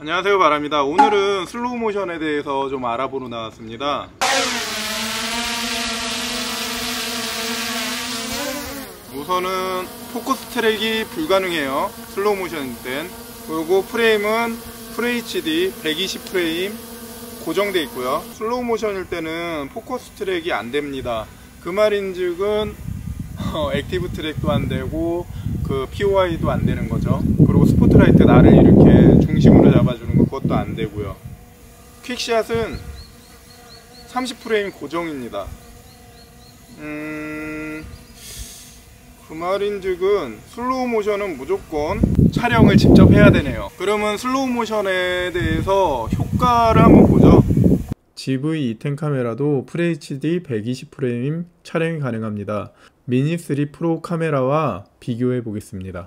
안녕하세요, 바람입니다. 오늘은 슬로우 모션에 대해서 좀 알아보러 나왔습니다. 우선은 포커스 트랙이 불가능해요, 슬로우 모션일 땐. 그리고 프레임은 FHD 120프레임 고정되어 있고요. 슬로우 모션일 때는 포커스 트랙이 안 됩니다. 그 말인즉은 액티브 트랙도 안 되고 그 POI도 안 되는 거죠. 그리고 스포트라이트 나를 이렇게 중심으로 잡아주는 거, 그것도 안 되고요. 퀵샷은 30프레임 고정입니다. 그 말인즉은 슬로우 모션은 무조건 촬영을 직접 해야 되네요. 그러면 슬로우 모션에 대해서 효과를 한번 보죠. GV210 카메라도 FHD 120프레임 촬영이 가능합니다. 미니3 프로 카메라와 비교해 보겠습니다.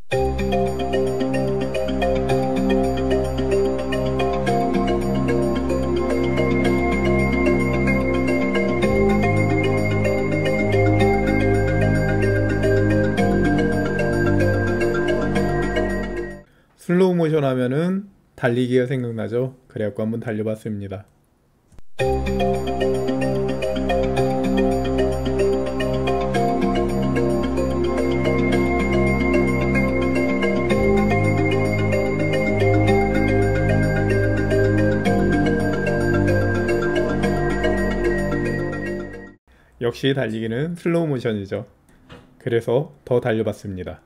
슬로우 모션 하면은 달리기가 생각나죠? 그래갖고 한번 달려봤습니다. 역시 달리기는 슬로우 모션이죠. 그래서 더 달려봤습니다.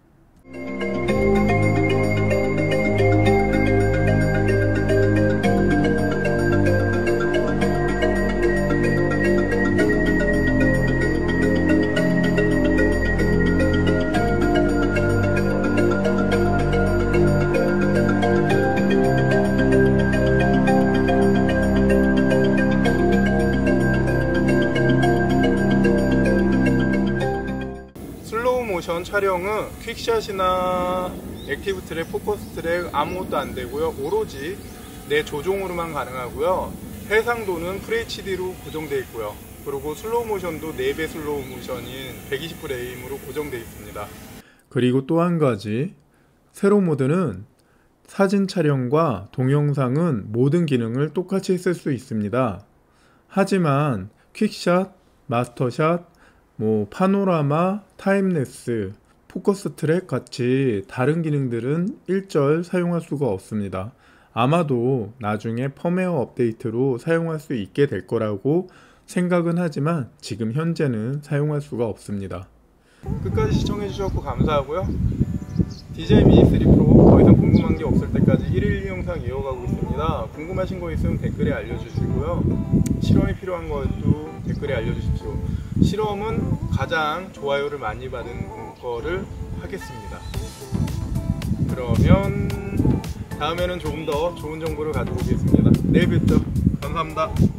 슬로우 모션 촬영은 퀵샷이나 액티브 트랙, 포커스 트랙 아무것도 안 되고요. 오로지 내 조종으로만 가능하고요. 해상도는 FHD로 고정되어 있고요. 그리고 슬로우 모션도 4배 슬로우 모션인 120프레임으로 고정되어 있습니다. 그리고 또 한 가지, 세로 모드는 사진 촬영과 동영상은 모든 기능을 똑같이 쓸 수 있습니다. 하지만 퀵샷, 마스터샷, 파노라마, 타임랩스, 포커스 트랙 같이 다른 기능들은 일절 사용할 수가 없습니다. 아마도 나중에 펌웨어 업데이트로 사용할 수 있게 될 거라고 생각은 하지만 지금 현재는 사용할 수가 없습니다. 끝까지 시청해 주셨고 감사하고요. DJI 미니3 프로 더 이상 궁금한 게 없을 때까지 1일 영상 이어가고 있습니다. 궁금하신 거 있으면 댓글에 알려주시고요. 실험이 필요한 것도 댓글에 알려주십시오. 실험은 가장 좋아요를 많이 받은 거를 하겠습니다. 그러면 다음에는 조금 더 좋은 정보를 가지고 오겠습니다. 내일 뵙죠. 감사합니다.